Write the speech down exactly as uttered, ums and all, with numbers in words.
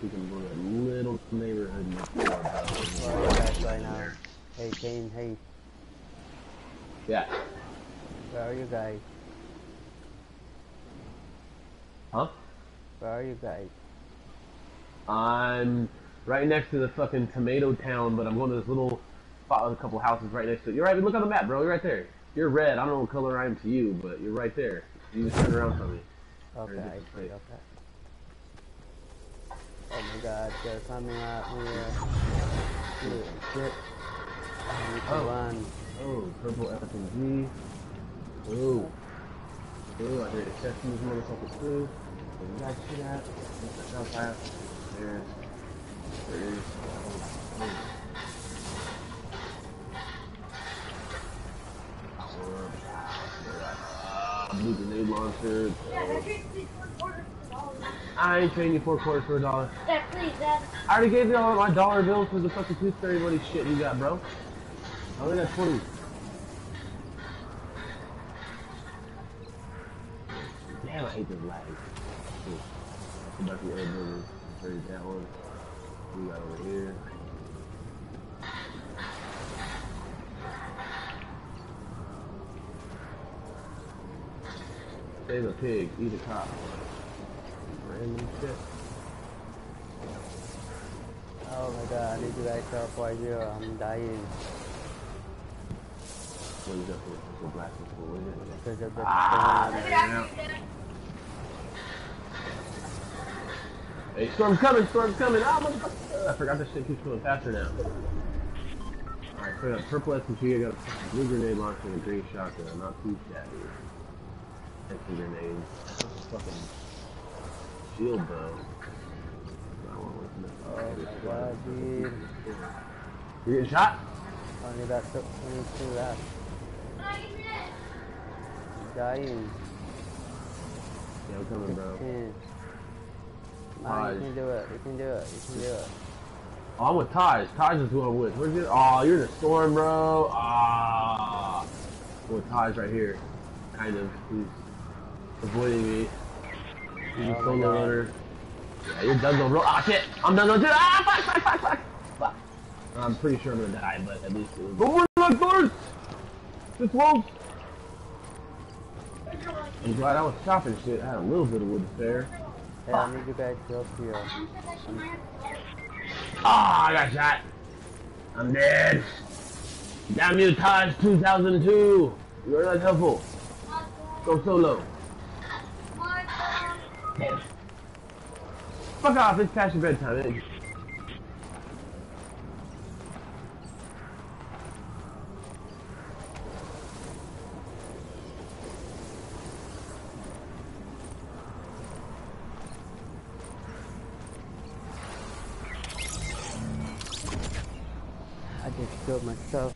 freaking blew that little neighborhood next door, bro. Where are you guys right now? Hey, Kane, hey. Yeah. Where are you guys? Huh? Where are you guys? I'm right next to the fucking tomato town, but I'm going to this little spot with a couple houses right next to it. You're right, look on the map, bro. You're right there. You're red. I don't know what color I am to you, but you're right there. You just turn around from me. Okay, I see, okay. Oh my god, they're coming at me. Shit, shit. I need to Oh. run. Oh, purple F and G. Oh. Oh, I hear the chest in this motherfucker too. Where you guys shit at? What's the shot at? There. There it is. Oh. Uh, blue grenade launcher. I ain't trading you four quarters for a dollar. Dad, please, Dad. I already gave you all my dollar bills for the fucking tooth fairy money shit you got, bro. I only got twenty. Damn, I hate this lag. Come back to the other building. Trade that one. We got over here. Save a pig, eat a cop. Random shit. Oh my god, I need you guys to help right here. I'm dying. What is that for? So black and cool, what is it? Because of the Ah, storm. there now. Hey, storm's coming, storm's coming. Ah, motherfucker. I forgot this shit keeps going faster now. Alright, so I got purple S M G, I got a blue grenade launcher and a green shotgun. Not too shabby. And some grenades. That's a fucking shield, bro. Oh my god, dude. You getting shot? Only got twenty-two left. I'm dying. Yeah, I'm coming, bro. sixteen. Ah, you can do it, you can do it, you can do it. Oh, I'm with Taj. Taj is who I'm with. Where's your? Oh, you're in the storm, bro. Ah, I'm with Taj right here. Kind of. He's avoiding me. He's a Oh solo my God. runner. Yeah, you're done though, bro. Ah, shit. I'm done though, too. Ah, fuck, fuck, fuck, fuck. Fuck. I'm pretty sure I'm gonna die, but at least it was. Go for the doors! This wolf! I'm glad I was chopping shit. I had a little bit of wood to spare. Hey, I need you guys to help here. Ah, I got shot. I'm dead. Damn you, Taj two thousand two. You're not helpful. Go solo. Damn. Fuck off, it's past your bedtime. It I just killed myself.